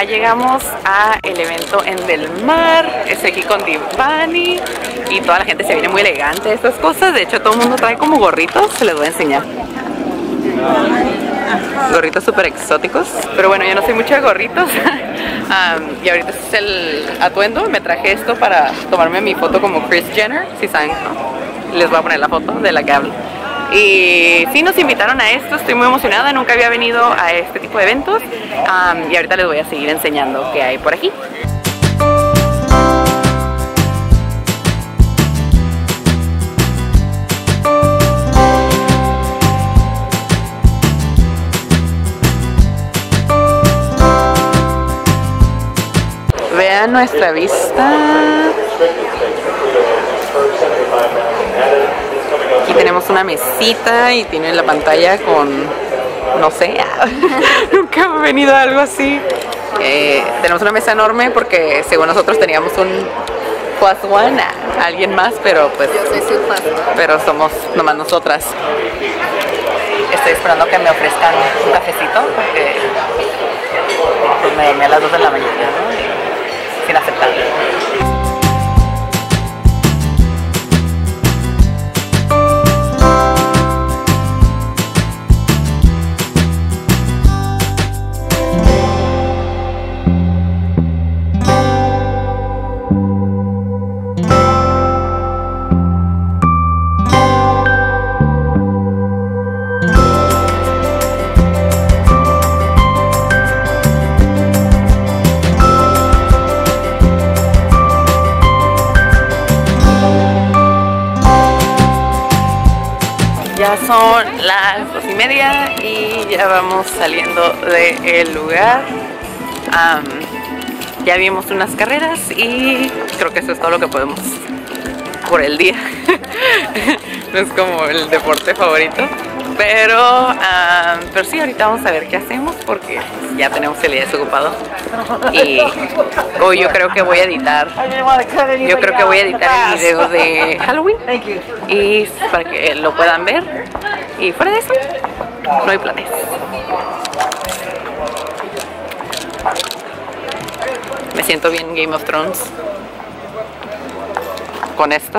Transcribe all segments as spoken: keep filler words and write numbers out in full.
ya llegamos a el evento en Del Mar. Estoy aquí con Divani y toda la gente se viene muy elegante de estas cosas. De hecho, todo el mundo trae como gorritos, se les voy a enseñar. Gorritos súper exóticos. Pero bueno, yo no soy mucho de gorritos. um, y ahorita es el atuendo. Me traje esto para tomarme mi foto como Kris Jenner. Si saben, ¿no? Les voy a poner la foto de la que hablo. Y sí, nos invitaron a esto, estoy muy emocionada, nunca había venido a este tipo de eventos um, y ahorita les voy a seguir enseñando qué hay por aquí. Vean nuestra vista. Aquí tenemos una mesita y tiene la pantalla con, no sé, nunca ha venido algo así. Eh, tenemos una mesa enorme porque según nosotros teníamos un plus one, alguien más, pero pues yo soy su plus one. Pero somos nomás nosotras. Estoy esperando que me ofrezcan un cafecito porque pues, me dormí a las dos de la mañana, ¿no? Sin aceptar. Ya son las dos y media y ya vamos saliendo del lugar. Um, ya vimos unas carreras y creo que eso es todo lo que podemos por el día. No es como el deporte favorito, pero, um, pero sí, ahorita vamos a ver qué hacemos porque ya tenemos el día desocupado. Y hoy yo creo que voy a editar, yo creo que voy a editar el video de Halloween y para que lo puedan ver. Y fuera de eso, no hay planes. Me siento bien Game of Thrones con esto.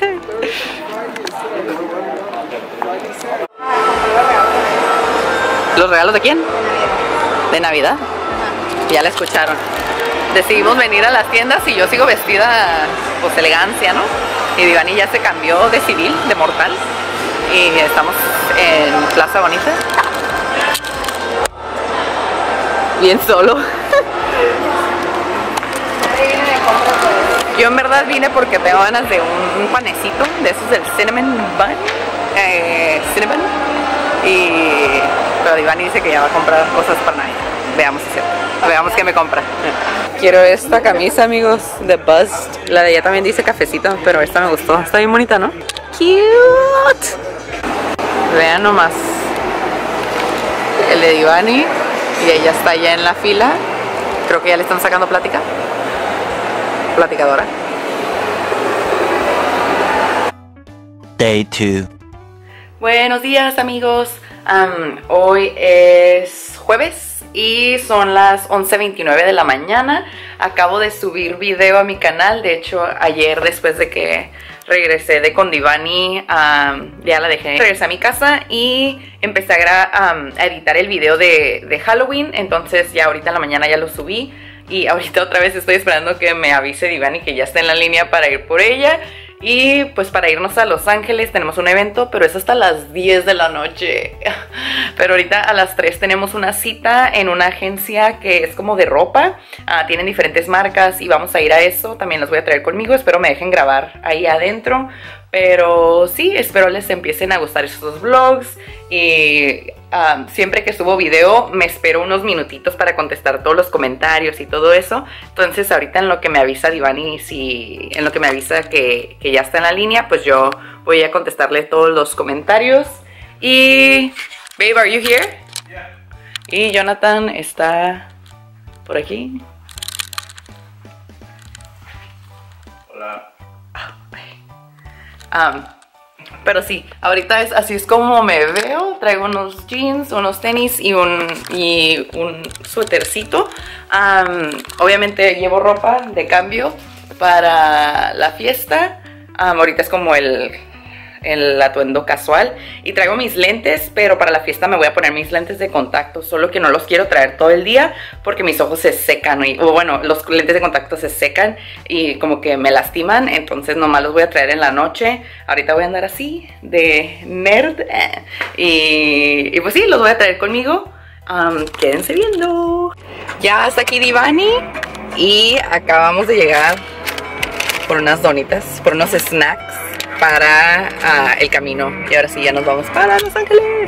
¿Los regalos de quién? De Navidad. Ya la escucharon. Decidimos venir a las tiendas y yo sigo vestida pues elegancia, ¿no? Y Divani ya se cambió de civil, de mortal. Y estamos en Plaza Bonita. Bien solo. Yo en verdad vine porque tengo ganas de un, un panecito de esos del cinnamon bun. Eh, cinnamon. Y pero Divani dice que ya va a comprar cosas para Navidad. Veamos si es cierto. Veamos qué me compra. Quiero esta camisa, amigos, de Bust. La de ella también dice cafecito, pero esta me gustó. Está bien bonita, ¿no? Cute. Vean nomás. El de Divani. Y ella está allá en la fila. Creo que ya le están sacando plática. Platicadora. Day two. Buenos días, amigos. Um, hoy es jueves y son las once veintinueve de la mañana. Acabo de subir video a mi canal. De hecho, ayer después de que regresé de con Divani, um, ya la dejé. Regresé a mi casa y empecé a, um, a editar el video de, de Halloween. Entonces ya ahorita en la mañana ya lo subí. Y ahorita otra vez estoy esperando que me avise Divani que ya está en la línea para ir por ella. Y pues para irnos a Los Ángeles tenemos un evento, pero es hasta las diez de la noche. Pero ahorita a las tres tenemos una cita en una agencia que es como de ropa. Uh, tienen diferentes marcas y vamos a ir a eso. También los voy a traer conmigo. Espero me dejen grabar ahí adentro. Pero sí, espero les empiecen a gustar estos vlogs. Y um, siempre que subo video me espero unos minutitos para contestar todos los comentarios y todo eso. Entonces ahorita en lo que me avisa Divani, si, en lo que me avisa que, que ya está en la línea, pues yo voy a contestarle todos los comentarios. Y... Babe, are you here? Yeah. Y Jonathan está por aquí. Hola. Um, Pero sí, ahorita es, así es como me veo. Traigo unos jeans, unos tenis y un, y un suétercito. Um, obviamente llevo ropa de cambio para la fiesta. Um, ahorita es como el, el atuendo casual. Y traigo mis lentes, pero para la fiesta me voy a poner mis lentes de contacto. Solo que no los quiero traer todo el día porque mis ojos se secan. Y, o bueno, los lentes de contacto se secan y como que me lastiman. Entonces nomás los voy a traer en la noche. Ahorita voy a andar así de nerd. Eh, y, y pues sí, los voy a traer conmigo. Um, quédense viendo. Ya hasta aquí Divani. Y acabamos de llegar por unas donitas, por unos snacks para uh, el camino. Y ahora sí ya nos vamos para Los Ángeles.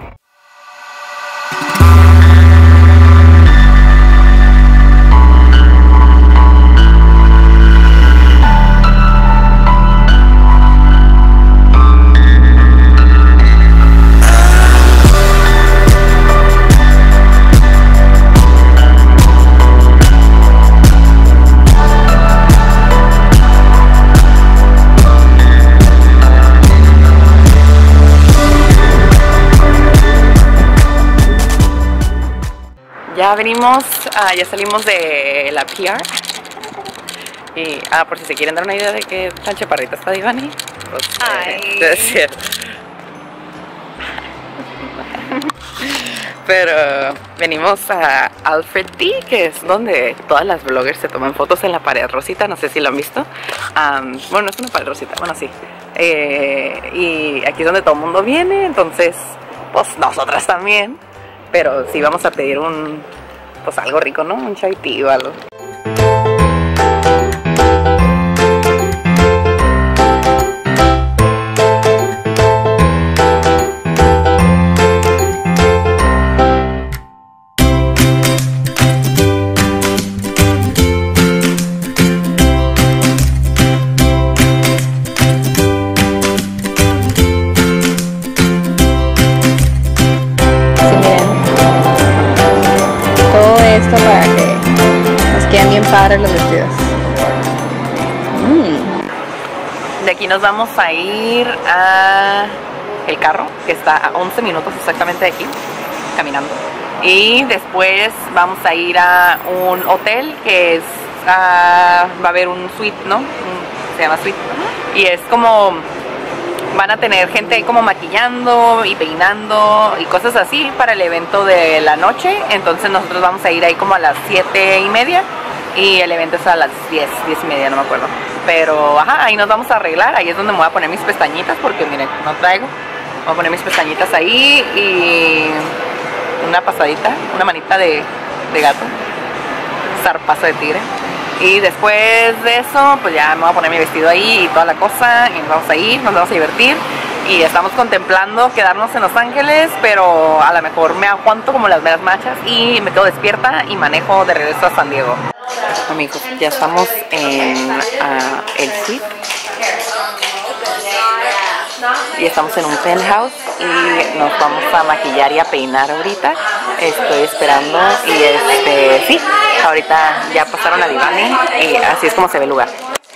Ya venimos, uh, ya salimos de la P R. Y, ah, por si se quieren dar una idea de qué tan chaparrita está Divani, pues, eh, debe ser. Pero venimos a Alfred D, que es donde todas las bloggers se toman fotos en la pared rosita. No sé si lo han visto. Um, bueno, no es una pared rosita, bueno, sí. Eh, y aquí es donde todo el mundo viene, entonces, pues nosotras también. Pero sí vamos a pedir un, pues algo rico, ¿no? Un chai tea o algo. Para que nos queden bien padres los vestidos. Mm. De aquí nos vamos a ir a el carro, que está a once minutos exactamente de aquí, caminando. Y después vamos a ir a un hotel que es, uh, va a haber un suite, ¿no? Un, se llama suite. Y es como, van a tener gente ahí como maquillando y peinando y cosas así para el evento de la noche. Entonces nosotros vamos a ir ahí como a las siete y media y el evento es a las diez, diez y media, no me acuerdo. Pero ajá, ahí nos vamos a arreglar. Ahí es donde me voy a poner mis pestañitas porque miren, no traigo. Voy a poner mis pestañitas ahí y una pasadita, una manita de, de gato, zarpazo de tigre. Y después de eso, pues ya me voy a poner mi vestido ahí y toda la cosa. Y nos vamos a ir, nos vamos a divertir. Y estamos contemplando quedarnos en Los Ángeles, pero a lo mejor me aguanto como las meras machas y me quedo despierta y manejo de regreso a San Diego. Amigos, ya estamos en uh, el suite. Y estamos en un penthouse y nos vamos a maquillar y a peinar ahorita. Estoy esperando y este, sí, ahorita ya pasaron a Divani y así es como se ve el lugar.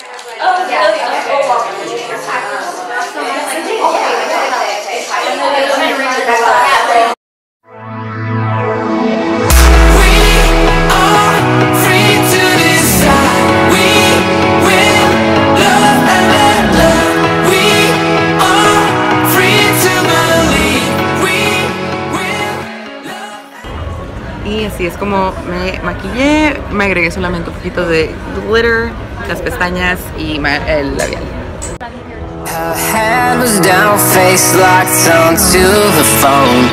Y así es como me maquillé, me agregué solamente un poquito de glitter, las pestañas y el labial. Her head was down, face locked onto the phone.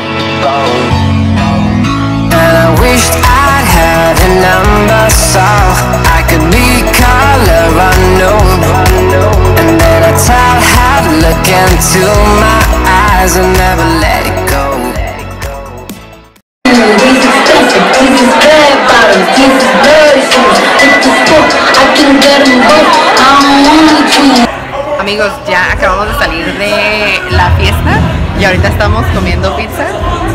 And I wished I'd had a number so I could be color unknown. And then I tell her to look into my eyes and never let it go. Amigos, ya acabamos de salir de la fiesta y ahorita estamos comiendo pizza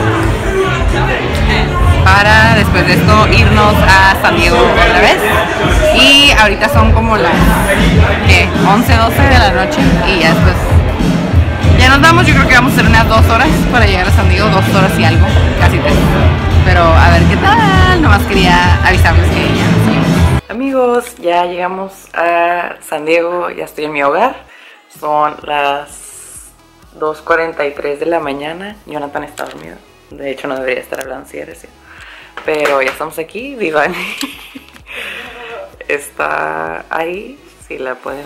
para después de esto irnos a San Diego otra vez. Y ahorita son como las ¿qué? once, doce de la noche y ya después ya nos vamos. Yo creo que vamos a hacer unas dos horas para llegar a San Diego, dos horas y algo, casi tres. Pero a ver qué tal, nomás quería avisarles que ya nos seguimos. Amigos, ya llegamos a San Diego, ya estoy en mi hogar. Son las dos cuarenta y tres de la mañana. Jonathan está dormido. De hecho no debería estar hablando si eres yo. Pero ya estamos aquí. Divani está ahí, si la pueden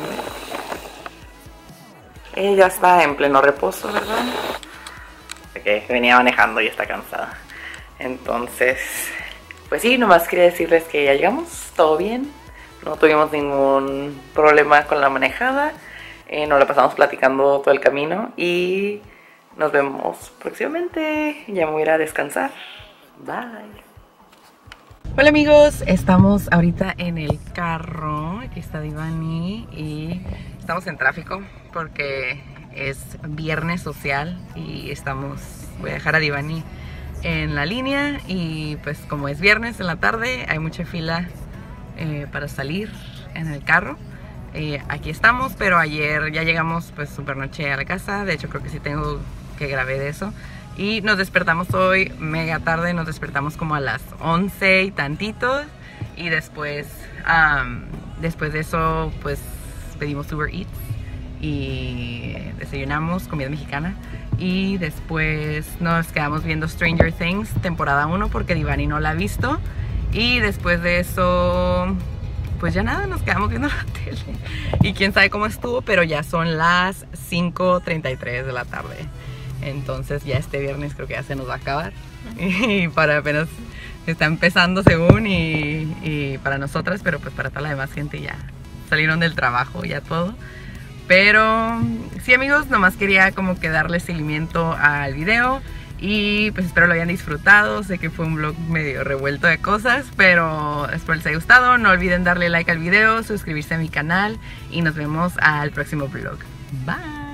ver. Ella está en pleno reposo, ¿verdad? Porque venía manejando y está cansada. Entonces, pues sí, nomás quería decirles que ya llegamos, todo bien. No tuvimos ningún problema con la manejada. Eh, nos la pasamos platicando todo el camino y nos vemos próximamente. Ya me voy a ir a descansar. Bye. Hola amigos, estamos ahorita en el carro. Aquí está Divani y estamos en tráfico porque es viernes social y estamos, voy a dejar a Divani en la línea y pues como es viernes en la tarde hay mucha fila eh, para salir en el carro. Eh, aquí estamos, pero ayer ya llegamos pues super noche a la casa. De hecho creo que sí tengo que grabé de eso. Y nos despertamos hoy mega tarde, nos despertamos como a las once y tantitos. Y después, um, después de eso pues pedimos Uber Eats y desayunamos comida mexicana. Y después nos quedamos viendo Stranger Things temporada uno porque Divani no la ha visto. Y después de eso pues ya nada, nos quedamos viendo la tele. Y quién sabe cómo estuvo, pero ya son las cinco treinta y tres de la tarde. Entonces ya este viernes creo que ya se nos va a acabar. Y para apenas está empezando según y, y para nosotras, pero pues para toda la demás gente ya salieron del trabajo, ya todo. Pero sí amigos, nomás quería como que darle seguimiento al video. Y pues espero lo hayan disfrutado. Sé que fue un vlog medio revuelto de cosas, pero espero les haya gustado. No olviden darle like al video, suscribirse a mi canal y nos vemos al próximo vlog. Bye.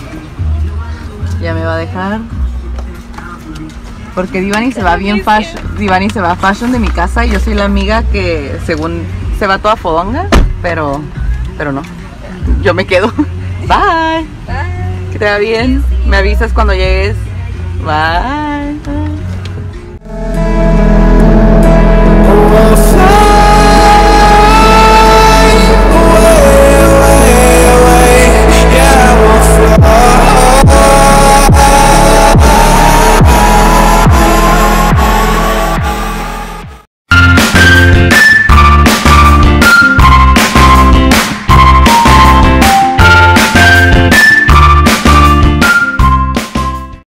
Ya me va a dejar porque Divani se va bien fashion. Divani se va a fashion de mi casa y yo soy la amiga que según se va toda fodonga, pero pero no. Yo me quedo. Bye. Bye. Que te va bien. Me avisas cuando llegues. Bye.